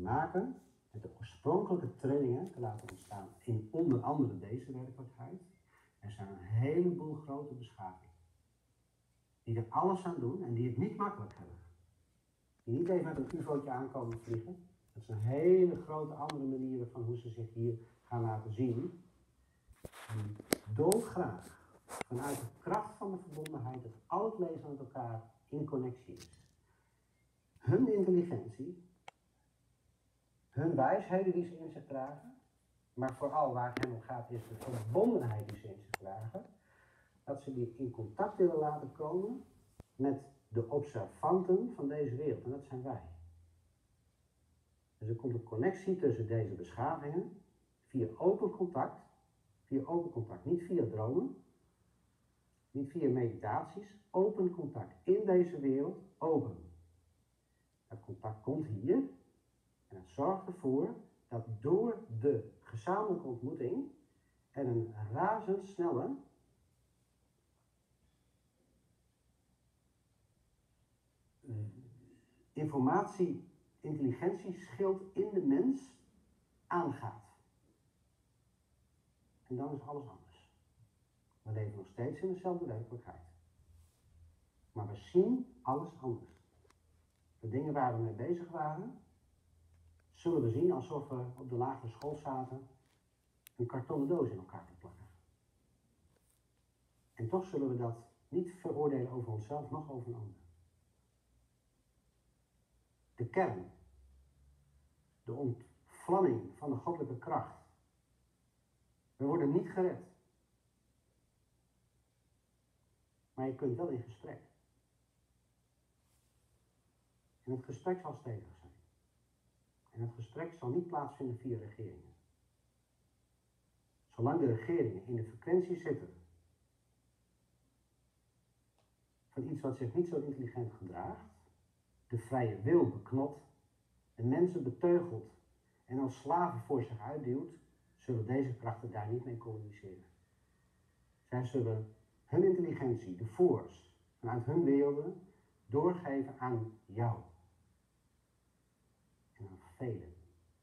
maken met de oorspronkelijke trillingen te laten ontstaan in onder andere deze werkelijkheid. Er zijn een heleboel grote beschavingen die er alles aan doen en die het niet makkelijk hebben. Die niet even met een ufo'tje aankomen vliegen. Dat zijn hele grote andere manieren van hoe ze zich hier gaan laten zien. Die dolgraag vanuit de kracht van de verbondenheid dat al het leven met elkaar in connectie is. Hun intelligentie, hun wijsheden die ze in zich dragen, maar vooral waar het hen om gaat is de verbondenheid die ze in zich dragen, dat ze die in contact willen laten komen met de observanten van deze wereld. En dat zijn wij. Dus er komt een connectie tussen deze beschavingen via open contact. Via open contact, niet via dromen, niet via meditaties. Open contact in deze wereld, open. Dat contact komt hier en het zorgt ervoor dat door de gezamenlijke ontmoeting er een razendsnelle intelligentieschild in de mens aangaat. En dan is alles anders. We leven nog steeds in dezelfde werkelijkheid. Maar we zien alles anders. De dingen waar we mee bezig waren, zullen we zien alsof we op de lagere school zaten een kartonnen doos in elkaar te plakken. En toch zullen we dat niet veroordelen over onszelf, noch over een ander. De kern, de ontvlamming van de goddelijke kracht. We worden niet gered. Maar je kunt wel in gesprek. En het gesprek zal stevig zijn. En het gesprek zal niet plaatsvinden via regeringen. Zolang de regeringen in de frequentie zitten van iets wat zich niet zo intelligent gedraagt, de vrije wil beknot, de mensen beteugelt en als slaven voor zich uitduwt, zullen deze krachten daar niet mee communiceren. Zij zullen hun intelligentie, de force, vanuit hun werelden, doorgeven aan jou. En aan velen.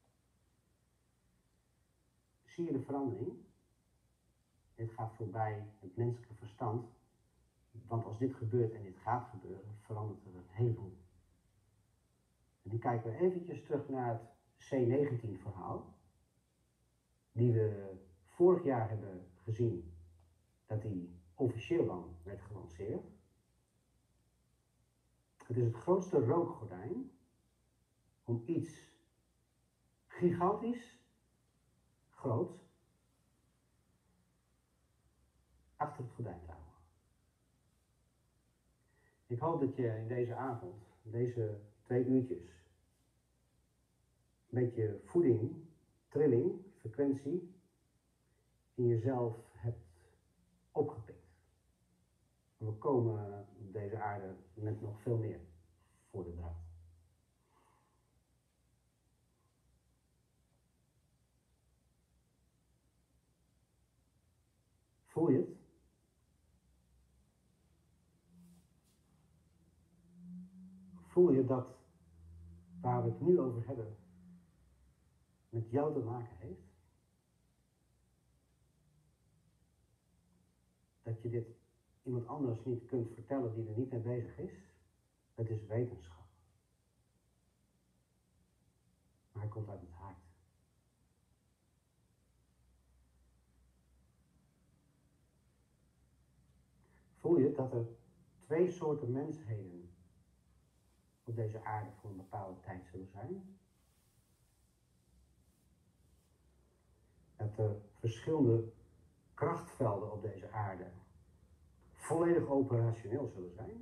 Zie je de verandering? Dit gaat voorbij het menselijke verstand. Want als dit gebeurt en dit gaat gebeuren, verandert er een heleboel. En nu kijken we eventjes terug naar het C19 verhaal. Die we vorig jaar hebben gezien dat die officieel dan werd gelanceerd. Het is het grootste rookgordijn om iets gigantisch, groots, achter het gordijn te houden. Ik hoop dat je in deze avond, deze 2 uurtjes, een beetje voeding, trilling, frequentie in jezelf hebt opgepikt. We komen op deze aarde met nog veel meer voor de draad. Voel je het? Voel je dat waar we het nu over hebben met jou te maken heeft? Dat je dit iemand anders niet kunt vertellen die er niet mee bezig is? Het is wetenschap. Maar hij komt uit het hart. Voel je dat er 2 soorten mensheden op deze aarde voor een bepaalde tijd zullen zijn? Dat er verschillende krachtvelden op deze aarde volledig operationeel zullen zijn?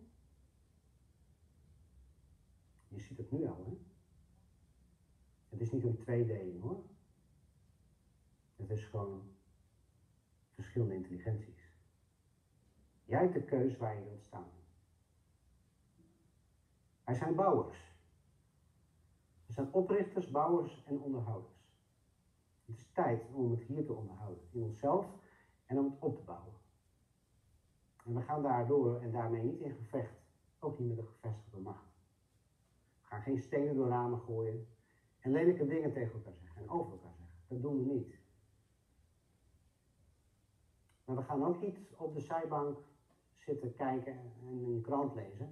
Je ziet het nu al, hè? Het is niet een tweedeling, hoor. Het is gewoon verschillende intelligenties. Jij hebt de keus waar je wilt staan. Wij zijn bouwers. We zijn oprichters, bouwers en onderhouders. Het is tijd om het hier te onderhouden, in onszelf en om het op te bouwen. En we gaan daardoor en daarmee niet in gevecht, ook niet met de gevestigde macht. We gaan geen stenen door ramen gooien En lelijke dingen tegen elkaar zeggen en over elkaar zeggen. Dat doen we niet. Maar we gaan ook niet op de zijbank zitten kijken en een krant lezen.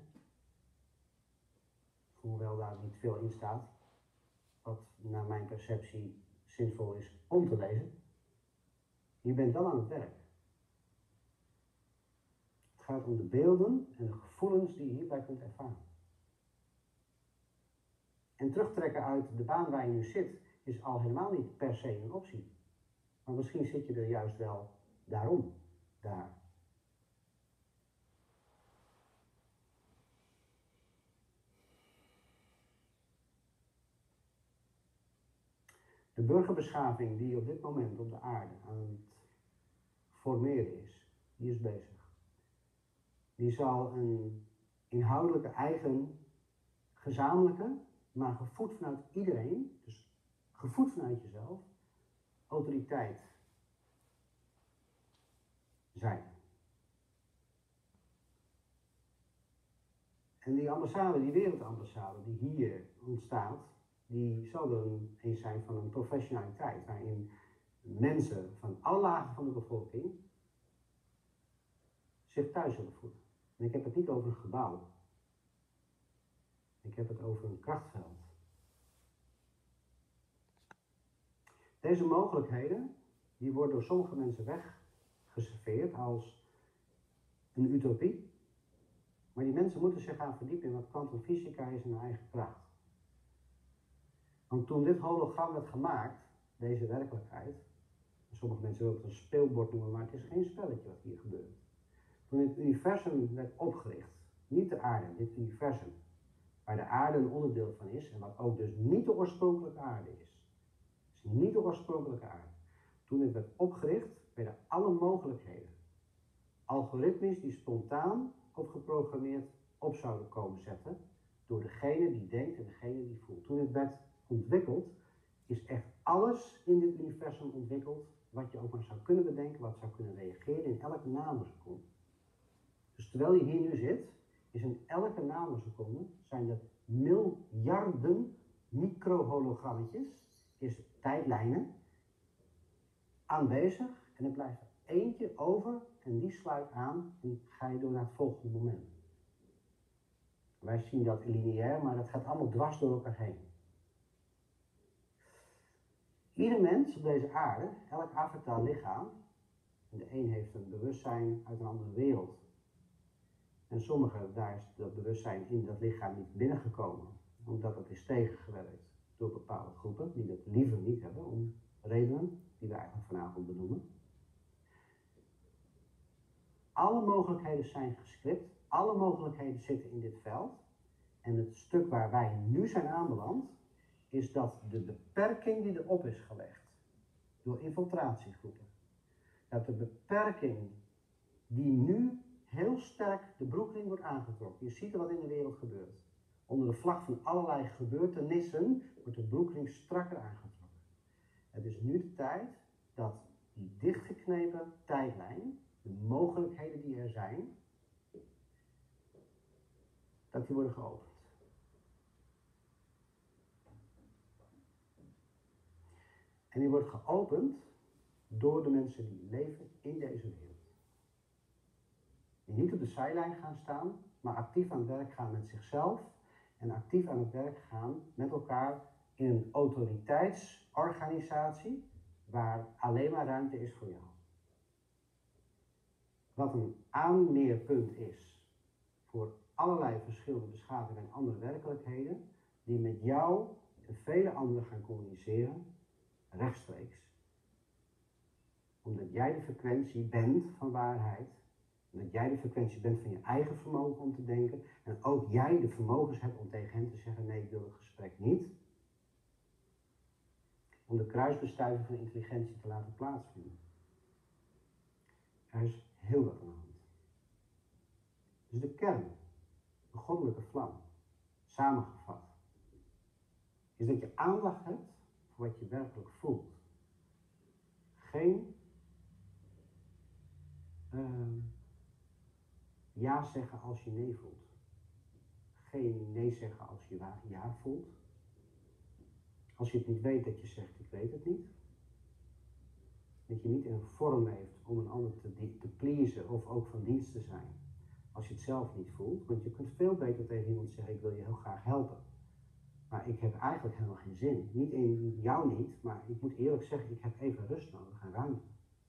Hoewel daar niet veel in staat. Wat naar mijn perceptie zinvol is om te lezen. Je bent wel aan het werk. Het gaat om de beelden en de gevoelens die je hierbij kunt ervaren. En terugtrekken uit de baan waar je nu zit is al helemaal niet per se een optie. Maar misschien zit je er juist wel daarom, daar. De burgerbeschaving die op dit moment op de aarde aan het formeren is, die is bezig. Die zal een inhoudelijke eigen, gezamenlijke, maar gevoed vanuit iedereen, dus gevoed vanuit jezelf, autoriteit zijn. En die ambassade, die wereldambassade die hier ontstaat, die zal dan eens zijn van een professionaliteit, waarin mensen van alle lagen van de bevolking zich thuis zullen voelen. En ik heb het niet over een gebouw. Ik heb het over een krachtveld. Deze mogelijkheden, die worden door sommige mensen weggeserveerd als een utopie. Maar die mensen moeten zich gaan verdiepen in wat kwantumfysica is en hun eigen kracht. Want toen dit hologram werd gemaakt, deze werkelijkheid, sommige mensen willen het een speelbord noemen, maar het is geen spelletje wat hier gebeurt. Toen het universum werd opgericht, niet de aarde, dit universum, waar de aarde een onderdeel van is en wat ook dus niet de oorspronkelijke aarde is. Het is niet de oorspronkelijke aarde. Toen het werd opgericht, werden alle mogelijkheden, algoritmes die spontaan of geprogrammeerd op zouden komen zetten, door degene die denkt en degene die voelt. Toen het werd ontwikkeld, is echt alles in dit universum ontwikkeld, wat je ook maar zou kunnen bedenken, wat zou kunnen reageren in elke nanoseconde. Dus terwijl je hier nu zit, is in elke nanoseconde, zijn er miljarden microhologrammetjes, is tijdlijnen, aanwezig en er blijft er eentje over en die sluit aan en ga je door naar het volgende moment. Wij zien dat lineair, maar dat gaat allemaal dwars door elkaar heen. Ieder mens op deze aarde, elk avatar lichaam, en de een heeft een bewustzijn uit een andere wereld. En sommigen, daar is dat bewustzijn in dat lichaam niet binnengekomen, omdat het is tegengewerkt door bepaalde groepen die dat liever niet hebben, om redenen die we eigenlijk vanavond benoemen. Alle mogelijkheden zijn gescript, alle mogelijkheden zitten in dit veld. En het stuk waar wij nu zijn aanbeland, is dat de beperking die erop is gelegd door infiltratiegroepen, dat de beperking die nu heel sterk de broekring wordt aangetrokken. Je ziet wat in de wereld gebeurt. Onder de vlag van allerlei gebeurtenissen wordt de broekring strakker aangetrokken. Het is nu de tijd dat die dichtgeknepen tijdlijn, de mogelijkheden die er zijn, dat die worden geopend. En die wordt geopend door de mensen die leven in deze wereld. Die niet op de zijlijn gaan staan, maar actief aan het werk gaan met zichzelf en actief aan het werk gaan met elkaar in een autoriteitsorganisatie waar alleen maar ruimte is voor jou. Wat een aanmeerpunt is voor allerlei verschillende beschavingen en andere werkelijkheden, die met jou en vele anderen gaan communiceren, rechtstreeks. Omdat jij de frequentie bent van waarheid, omdat jij de frequentie bent van je eigen vermogen om te denken, en ook jij de vermogens hebt om tegen hen te zeggen, nee, ik wil het gesprek niet. Om de kruisbestuiving van intelligentie te laten plaatsvinden. Er is heel wat aan de hand. Dus de kern, de goddelijke vlam, samengevat, is dat je aandacht hebt voor wat je werkelijk voelt. Geen ja zeggen als je nee voelt. Geen nee zeggen als je ja voelt. Als je het niet weet, dat je zegt, ik weet het niet. Dat je niet een vorm heeft om een ander te pleasen of ook van dienst te zijn. Als je het zelf niet voelt. Want je kunt veel beter tegen iemand zeggen, ik wil je heel graag helpen. Maar ik heb eigenlijk helemaal geen zin. Niet in jou niet, maar ik moet eerlijk zeggen, ik heb even rust nodig en ruimte.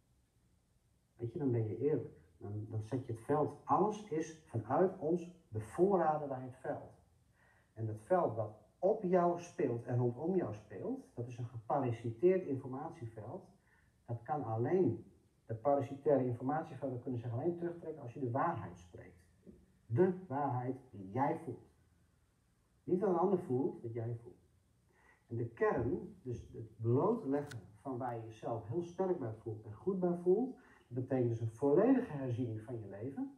Weet je, dan ben je eerlijk. Dan zet je het veld. Alles is vanuit ons bevoorraden bij het veld. En het veld wat op jou speelt en rondom jou speelt, dat is een geparasiteerd informatieveld. Dat kan alleen, de parasitaire informatievelden kunnen zich alleen terugtrekken als je de waarheid spreekt. De waarheid die jij voelt. Niet wat een ander voelt, wat jij voelt. En de kern, dus het blootleggen van waar je jezelf heel sterk bij voelt en goed bij voelt, dat betekent dus een volledige herziening van je leven.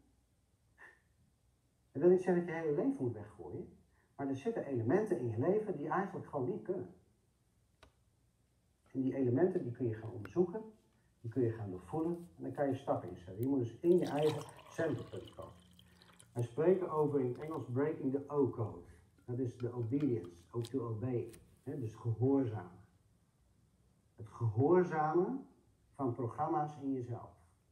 Dat wil niet zeggen dat je hele leven moet weggooien, maar er zitten elementen in je leven die eigenlijk gewoon niet kunnen. En die elementen die kun je gaan onderzoeken, die kun je gaan doorvoelen en dan kan je stappen inzetten. Je moet dus in je eigen centerpunt komen. Wij spreken over in het Engels breaking the O-code. Dat is de obedience, to obey, dus gehoorzamen. Het gehoorzamen van programma's in jezelf.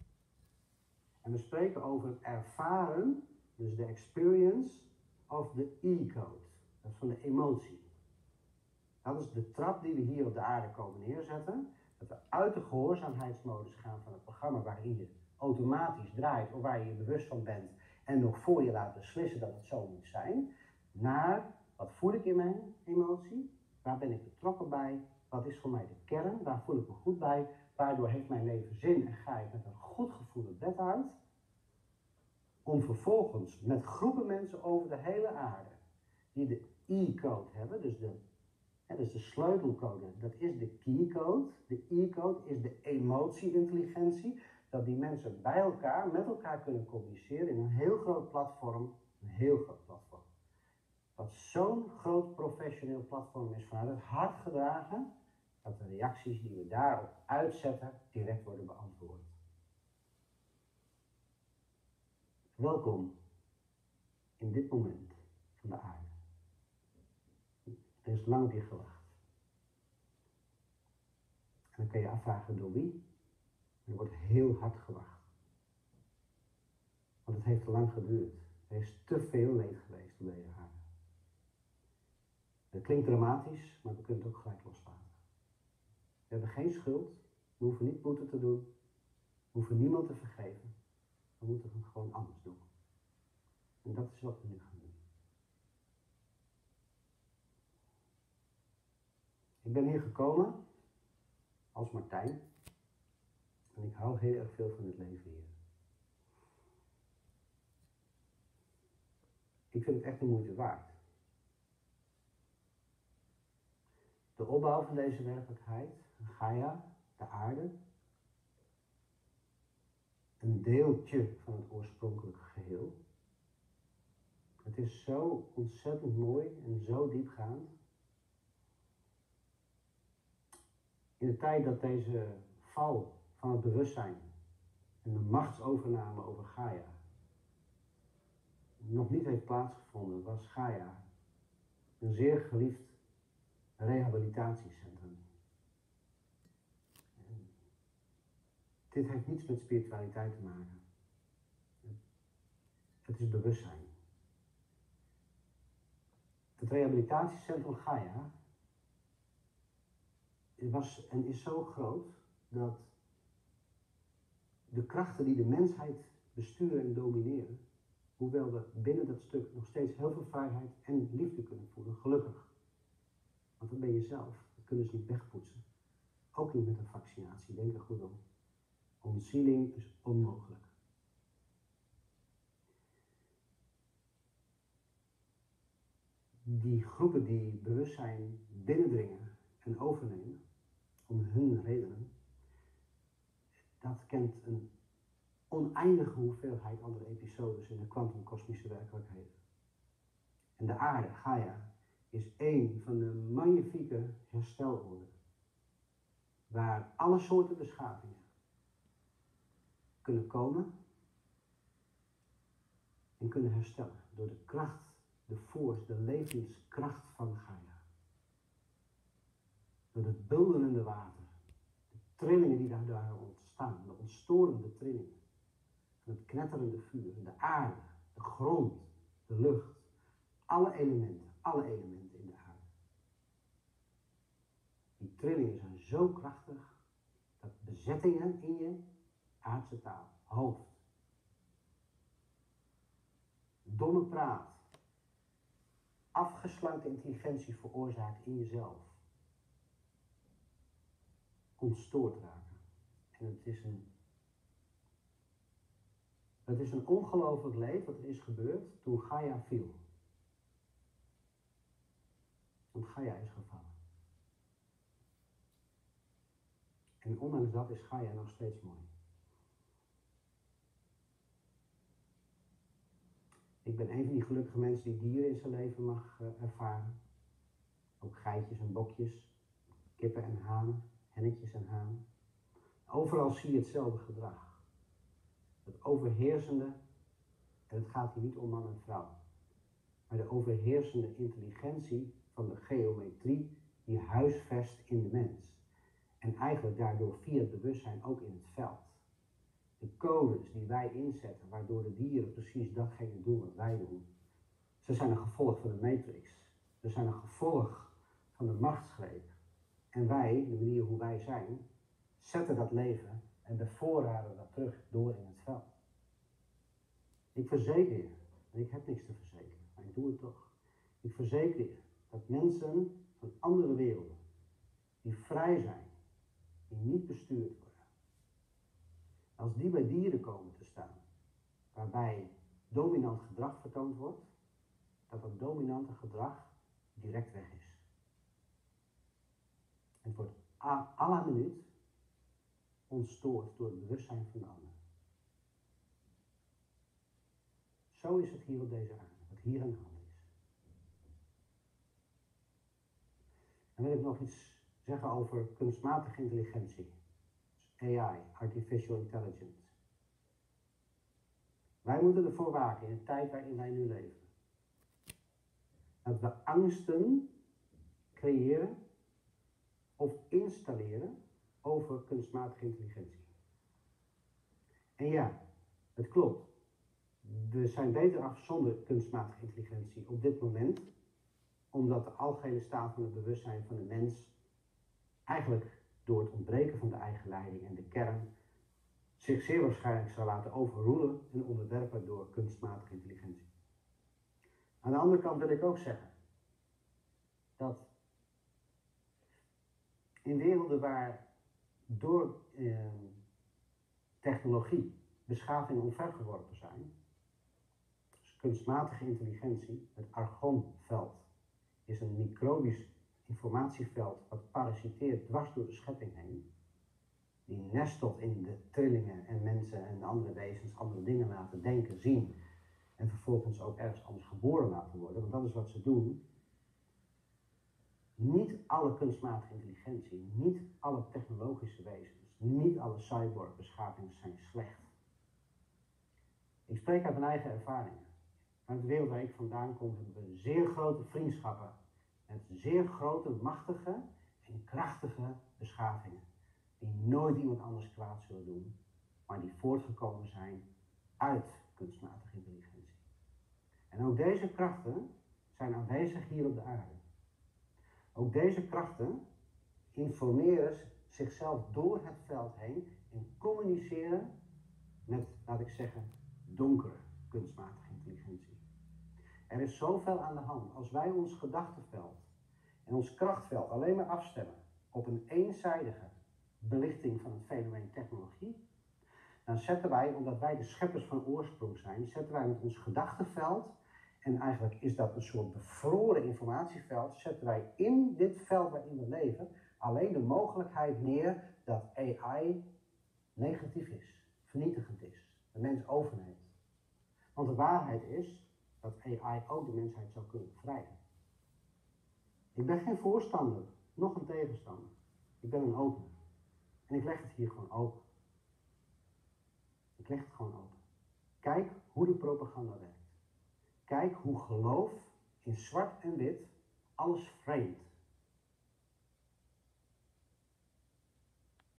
En we spreken over het ervaren, dus de experience of the E-code. Dat is van de emotie. Dat is de trap die we hier op de aarde komen neerzetten. Dat we uit de gehoorzaamheidsmodus gaan van het programma waarin je automatisch draait of waar je je bewust van bent en nog voor je laat beslissen dat het zo moet zijn, naar wat voel ik in mijn emotie, waar ben ik betrokken bij, wat is voor mij de kern, waar voel ik me goed bij, waardoor heeft mijn leven zin en ga ik met een goed gevoel het bed uit, om vervolgens met groepen mensen over de hele aarde, die de E-code hebben, dus de sleutelcode, dat is de keycode. De E-code is de emotie-intelligentie, dat die mensen bij elkaar, met elkaar kunnen communiceren in een heel groot platform, een heel groot platform. Wat zo'n groot professioneel platform is vanuit het hart gedragen, dat de reacties die we daarop uitzetten direct worden beantwoord. Welkom in dit moment van de aarde. Er is lang op je gewacht. En dan kun je afvragen door wie. Er wordt heel hard gewacht. Want het heeft te lang geduurd. Er is te veel leed geweest op deze aarde. Het klinkt dramatisch, maar we kunnen het ook gelijk loslaten. We hebben geen schuld. We hoeven niet boete te doen. We hoeven niemand te vergeven. We moeten het gewoon anders doen. En dat is wat we nu gaan doen. Ik ben hier gekomen als Martijn. En ik hou heel erg veel van het leven hier. Ik vind het echt de moeite waard. De opbouw van deze werkelijkheid, Gaia, de aarde, een deeltje van het oorspronkelijke geheel. Het is zo ontzettend mooi en zo diepgaand. In de tijd dat deze val van het bewustzijn en de machtsovername over Gaia nog niet heeft plaatsgevonden, was Gaia een zeer geliefd rehabilitatiecentrum. En dit heeft niets met spiritualiteit te maken. Het is bewustzijn. Het rehabilitatiecentrum Gaia was en is zo groot dat de krachten die de mensheid besturen en domineren, hoewel we binnen dat stuk nog steeds heel veel vrijheid en liefde kunnen voelen, gelukkig. Want dat ben je zelf, dat kunnen ze niet wegpoetsen. Ook niet met een vaccinatie, denk er goed om. Ontzieling is onmogelijk. Die groepen die bewustzijn binnendringen en overnemen, om hun redenen, dat kent een oneindige hoeveelheid andere episodes in de kwantumkosmische werkelijkheden. En de aarde, Gaia, is één van de magnifieke herstelorden, waar alle soorten beschavingen kunnen komen en kunnen herstellen door de kracht, de force, de levenskracht van Gaia. door het bulderende water, de trillingen die daar ontstaan, de ontstorende trillingen, het knetterende vuur, de aarde, de grond, de lucht, alle elementen in de aarde. Die trillingen zijn zo krachtig dat bezettingen in je aardse taal, hoofd, domme praat, afgeslankte intelligentie veroorzaakt in jezelf, ontstoord raken. En het is een ongelooflijk leed wat er is gebeurd toen Gaia viel. Want Gaia is gevallen. En ondanks dat is Gaia nog steeds mooi. Ik ben een van die gelukkige mensen die dieren in zijn leven mag ervaren. Ook geitjes en bokjes, kippen en hanen, hennetjes en hanen. Overal zie je hetzelfde gedrag. Het overheersende, en het gaat hier niet om man en vrouw, maar de overheersende intelligentie van de geometrie die huisvest in de mens. En eigenlijk daardoor via het bewustzijn ook in het veld. De codes die wij inzetten, waardoor de dieren precies datgene doen wat wij doen. Ze zijn een gevolg van de matrix. Ze zijn een gevolg van de machtsgreep. En wij, de manier hoe wij zijn, zetten dat leven en bevoorraden dat terug door in het veld. Ik verzeker je, en ik heb niks te verzekeren, maar ik doe het toch. Ik verzeker je dat mensen van andere werelden, die vrij zijn, die niet bestuurd worden, als die bij dieren komen te staan, waarbij dominant gedrag vertoond wordt, dat dominante gedrag direct weg is. Het wordt à la minuut ontstoord door het bewustzijn van de ander. Zo is het hier op deze aarde, wat hier aan de hand is. Dan wil ik nog iets zeggen over kunstmatige intelligentie. Dus AI, Artificial Intelligence. Wij moeten ervoor waken in de tijd waarin wij nu leven. Dat we angsten creëren of installeren over kunstmatige intelligentie. En ja, het klopt. We zijn beter af zonder kunstmatige intelligentie op dit moment, omdat de algehele staat van het bewustzijn van de mens eigenlijk door het ontbreken van de eigen leiding en de kern zich zeer waarschijnlijk zal laten overroelen en onderwerpen door kunstmatige intelligentie. Aan de andere kant wil ik ook zeggen dat in werelden waar door technologie beschavingen omvergeworpen zijn, dus kunstmatige intelligentie, het argonveld, is een microbisch informatieveld wat parasiteert dwars door de schepping heen, die nestelt in de trillingen en mensen en andere wezens andere dingen laten denken, zien en vervolgens ook ergens anders geboren laten worden, want dat is wat ze doen. Niet alle kunstmatige intelligentie, niet alle technologische wezens, niet alle cyborg-beschavingen zijn slecht. Ik spreek uit mijn eigen ervaringen. Uit de wereld waar ik vandaan kom hebben we zeer grote vriendschappen met zeer grote, machtige en krachtige beschavingen. Die nooit iemand anders kwaad zullen doen, maar die voortgekomen zijn uit kunstmatige intelligentie. En ook deze krachten zijn aanwezig hier op de aarde. Ook deze krachten informeren zichzelf door het veld heen en communiceren met, laat ik zeggen, donkere kunstmatige intelligentie. Er is zoveel aan de hand. Als wij ons gedachtenveld en ons krachtveld alleen maar afstemmen op een eenzijdige belichting van het fenomeen technologie, dan zetten wij, omdat wij de scheppers van oorsprong zijn, zetten wij met ons gedachtenveld, en eigenlijk is dat een soort bevroren informatieveld, zetten wij in dit veld waarin we leven alleen de mogelijkheid neer dat AI negatief is, vernietigend is, de mens overneemt. Want de waarheid is dat AI ook de mensheid zou kunnen bevrijden. Ik ben geen voorstander, nog een tegenstander. Ik ben een opener. En ik leg het hier gewoon open. Ik leg het gewoon open. Kijk hoe de propaganda werkt. Kijk hoe geloof in zwart en wit alles framet.